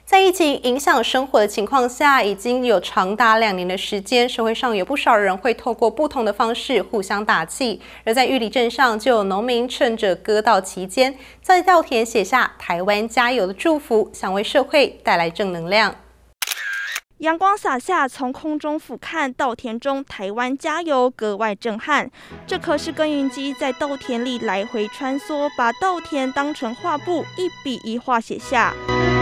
在疫情影响生活的情况下，已经有长达2年的时间，社会上有不少人会透过不同的方式互相打气。而在玉里镇上，就有农民趁着割稻期间，在稻田写下“台湾加油”的祝福，想为社会带来正能量。 阳光洒下，从空中俯瞰稻田中“台湾加油”格外震撼。这可是耕耘机在稻田里来回穿梭，把稻田当成画布，一笔一画写下。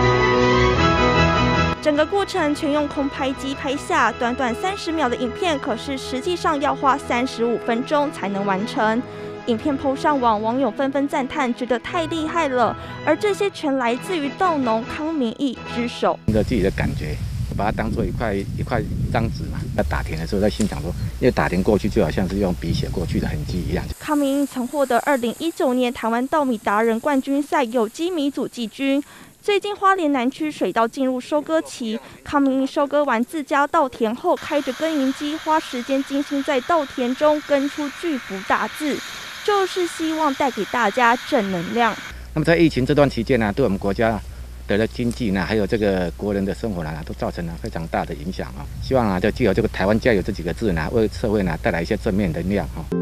整个过程全用空拍机拍下，短短30秒的影片，可是实际上要花35分钟才能完成。影片PO上网，网友纷纷赞叹，觉得太厉害了。而这些全来自于稻农康明义之手。 自己的感觉，我把它当做一张纸嘛。在打田的时候，在心想说，因为打田过去就好像是用笔写过去的痕迹一样。 康明义曾获得2019年台湾稻米达人冠军赛有机米组季军。最近花莲南区水稻进入收割期，康明义收割完自家稻田后，开着耕耘机，花时间精心在稻田中耕出巨幅大字，就是希望带给大家正能量。 那么在疫情这段期间呢，对我们国家的经济呢，还有这个国人的生活呢，都造成了非常大的影响啊。希望呢，就藉由这个“台湾加油”这几个字呢，为社会呢带来一些正面能量啊。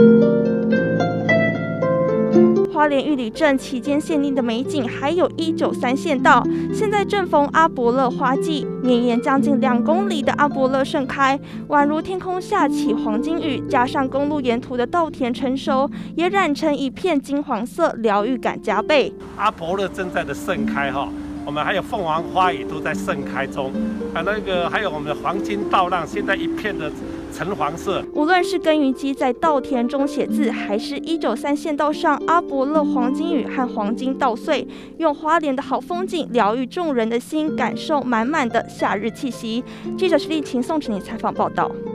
花莲玉里镇期间限定的美景，还有193县道。现在正逢阿勃勒花季，绵延将近2公里的阿勃勒盛开，宛如天空下起黄金雨。加上公路沿途的稻田成熟，也染成一片金黄色，疗愈感加倍。 阿勃勒正在的盛开哈。我们还有凤凰花也都在盛开中，还有我们的黄金稻浪，现在一片的橙黄色。 无论是耕耘机在稻田中写字，还是193县道上阿勃勒黄金雨和黄金稻穗，用花莲的好风景疗愈众人的心，感受满满的夏日气息。记者施丽琴、宋晨妮采访报道。